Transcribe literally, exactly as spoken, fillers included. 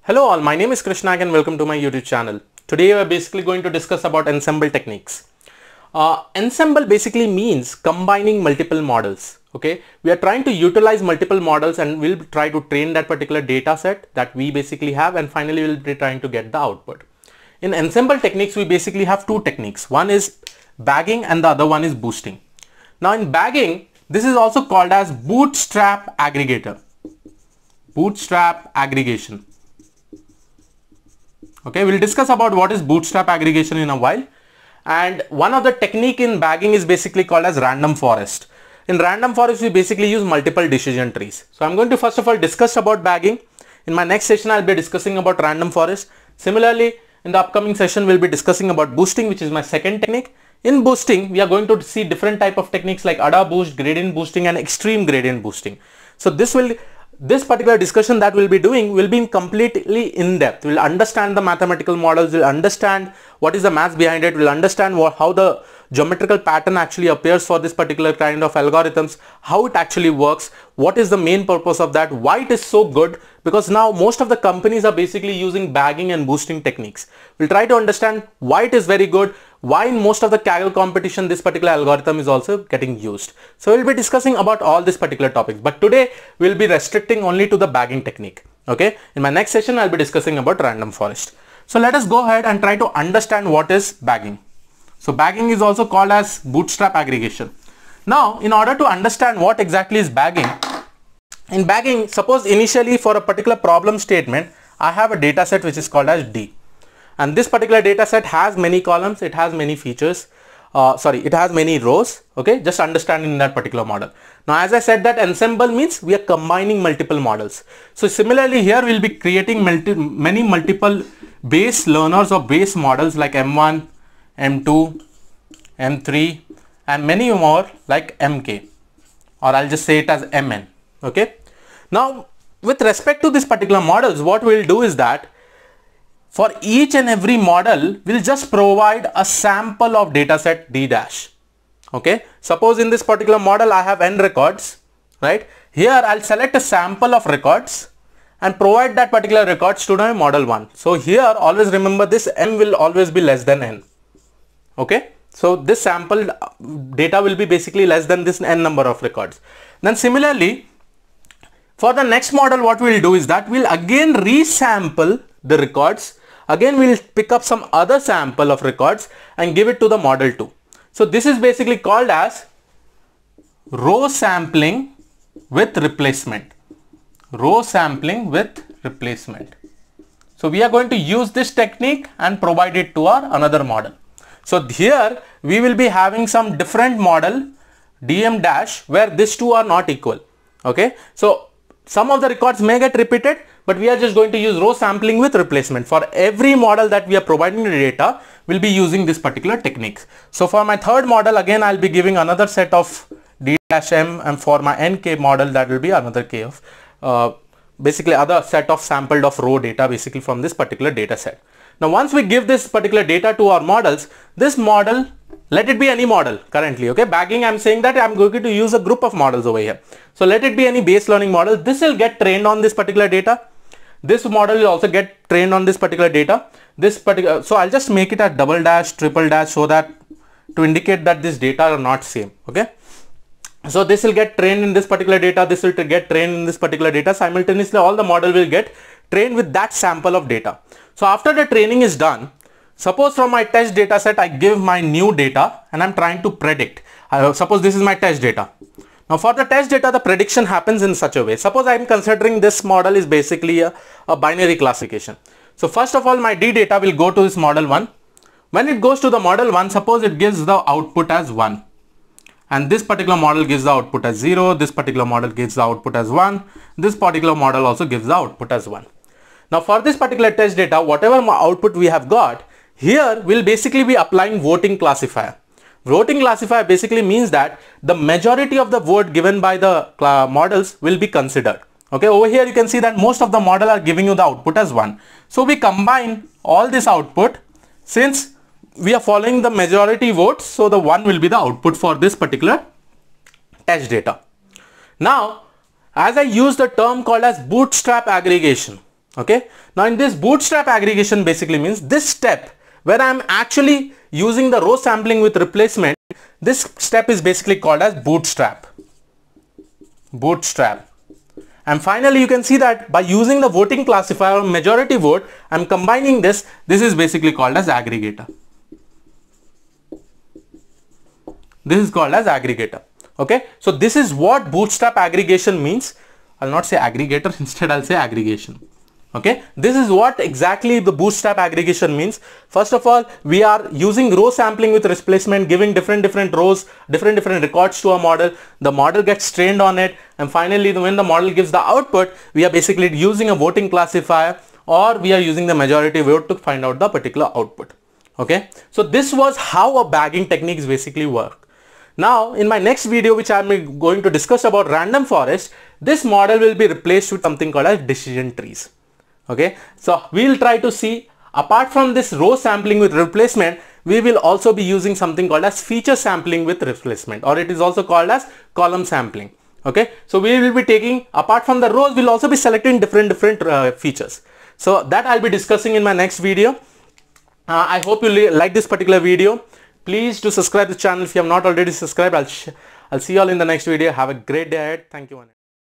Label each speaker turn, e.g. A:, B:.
A: Hello all, my name is Krishna and welcome to my YouTube channel. Today we are basically going to discuss about ensemble techniques. Uh, ensemble basically means combining multiple models. Okay, we are trying to utilize multiple models and we'll try to train that particular data set that we basically have, and finally we'll be trying to get the output. In ensemble techniques we basically have two techniques. One is bagging and the other one is boosting. Now in bagging, this is also called as bootstrap aggregator. Bootstrap aggregation. Okay, we'll discuss about what is bootstrap aggregation in a while. And one of the technique in bagging is basically called as random forest. In random forest we basically use multiple decision trees. So I'm going to first of all discuss about bagging. In my next session I'll be discussing about random forest. Similarly, in the upcoming session we'll be discussing about boosting, which is my second technique. In boosting we are going to see different type of techniques like A D A boost, gradient boosting and extreme gradient boosting. So this will This particular discussion that we'll be doing will be completely in depth. We'll understand the mathematical models, we'll understand what is the maths behind it, we'll understand what, how the geometrical pattern actually appears for this particular kind of algorithms, how it actually works, what is the main purpose of that, why it is so good, because now most of the companies are basically using bagging and boosting techniques. We'll try to understand why it is very good, why in most of the Kaggle competition this particular algorithm is also getting used. So we'll be discussing about all these particular topics, but today we'll be restricting only to the bagging technique. Okay, in my next session I'll be discussing about random forest. So let us go ahead and try to understand what is bagging. So bagging is also called as bootstrap aggregation. Now in order to understand what exactly is bagging, in bagging, suppose initially for a particular problem statement I have a data set which is called as D. And this particular data set has many columns, it has many features, uh, sorry, it has many rows. Okay, just understanding that particular model. Now as I said, that ensemble means we are combining multiple models. So similarly here we'll be creating multi many multiple base learners or base models like M one, M two, M three and many more like M K, or I'll just say it as M N. Okay, now with respect to this particular models, what we'll do is that for each and every model, we'll just provide a sample of dataset D dash. Okay, suppose in this particular model I have n records, right? Here I'll select a sample of records and provide that particular records to my model one. So here always remember this m will always be less than n. Okay, so this sample data will be basically less than this n number of records. Then similarly, for the next model what we'll do is that we'll again resample the records. Again we'll pick up some other sample of records and give it to the model two. So this is basically called as row sampling with replacement. Row sampling with replacement. So we are going to use this technique and provide it to our another model. So here we will be having some different model D M dash where these two are not equal. Okay, so some of the records may get repeated, but we are just going to use row sampling with replacement. For every model that we are providing the data, we'll be using this particular technique. So for my third model, again I'll be giving another set of D dash M, and for my N K model that will be another K of uh, basically other set of sampled of row data basically from this particular data set. Now once we give this particular data to our models, this model, let it be any model currently. Okay, bagging, I'm saying that I'm going to use a group of models over here. So let it be any base learning model. This will get trained on this particular data. This model will also get trained on this particular data. This particular, so I'll just make it a double dash, triple dash, so that to indicate that this data are not same. Okay, so this will get trained in this particular data. This will get trained in this particular data. Simultaneously, all the model will get trained with that sample of data. So after the training is done, suppose from my test data set I give my new data and I'm trying to predict. Uh, suppose this is my test data. Now for the test data, the prediction happens in such a way. Suppose I am considering this model is basically a, a binary classification. So first of all, my D data will go to this model one. When it goes to the model one, suppose it gives the output as one. And this particular model gives the output as zero. This particular model gives the output as one. This particular model also gives the output as one. Now for this particular test data, whatever output we have got, here we'll basically be applying voting classifier. Voting classifier basically means that the majority of the vote given by the models will be considered. Okay, over here you can see that most of the model are giving you the output as one. So we combine all this output. Since we are following the majority votes, so the one will be the output for this particular test data. Now as I use the term called as bootstrap aggregation, Okay. Now in this bootstrap aggregation basically means this step where I am actually using the row sampling with replacement, this step is basically called as bootstrap. Bootstrap. And finally, you can see that by using the voting classifier majority vote, I'm combining this. This is basically called as aggregator. This is called as aggregator. Okay. So this is what bootstrap aggregation means. I'll not say aggregator, instead I'll say aggregation. Okay. This is what exactly the bootstrap aggregation means. First of all, we are using row sampling with replacement, giving different different rows, different different records to a model. The model gets trained on it, and finally when the model gives the output, we are basically using a voting classifier, or we are using the majority vote to find out the particular output. Okay. So this was how a bagging techniques basically work. Now in my next video, which I am going to discuss about random forest, this model will be replaced with something called as decision trees. Okay, so we'll try to see, apart from this row sampling with replacement, we will also be using something called as feature sampling with replacement, or it is also called as column sampling. Okay, so we will be taking, apart from the rows, we'll also be selecting different different uh, features. So that I'll be discussing in my next video. uh, I hope you like this particular video. Please do subscribe to the channel if you have not already subscribed. I'll, I'll see you all in the next video. Have a great day ahead. Thank you.